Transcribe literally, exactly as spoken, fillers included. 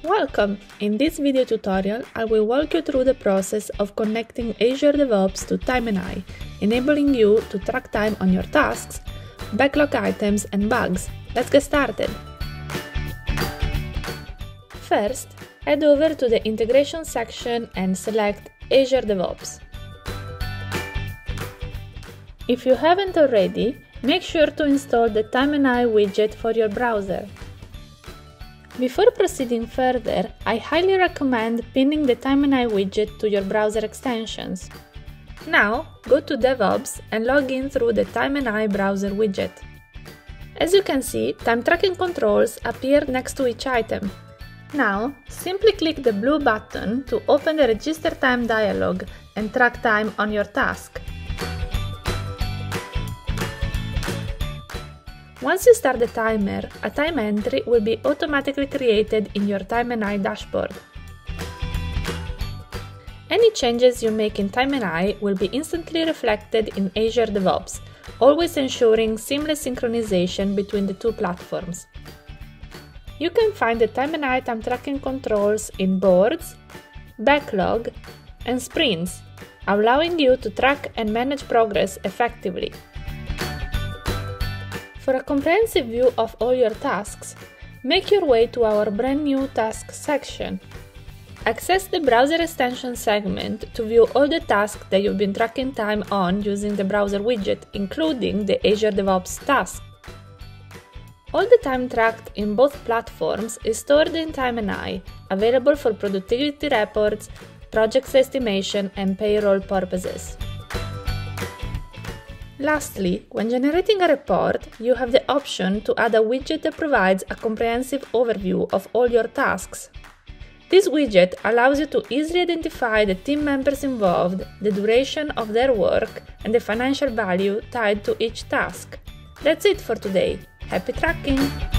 Welcome! In this video tutorial, I will walk you through the process of connecting Azure DevOps to Timeneye, enabling you to track time on your tasks, backlog items and bugs. Let's get started! First, head over to the Integration section and select Azure DevOps. If you haven't already, make sure to install the Timeneye widget for your browser. Before proceeding further, I highly recommend pinning the Timeneye widget to your browser extensions. Now, go to DevOps and log in through the Timeneye browser widget. As you can see, time tracking controls appear next to each item. Now, simply click the blue button to open the Register Time dialog and track time on your task. Once you start the timer, a time entry will be automatically created in your Timeneye dashboard. Any changes you make in Timeneye will be instantly reflected in Azure DevOps, always ensuring seamless synchronization between the two platforms. You can find the Timeneye time tracking controls in boards, backlog, and sprints, allowing you to track and manage progress effectively. For a comprehensive view of all your tasks, make your way to our brand new Tasks section. Access the Browser Extension segment to view all the tasks that you've been tracking time on using the browser widget, including the Azure DevOps task. All the time tracked in both platforms is stored in Timeneye, available for productivity reports, project estimation, and payroll purposes. Lastly, when generating a report, you have the option to add a widget that provides a comprehensive overview of all your tasks. This widget allows you to easily identify the team members involved, the duration of their work, and the financial value tied to each task. That's it for today. Happy tracking!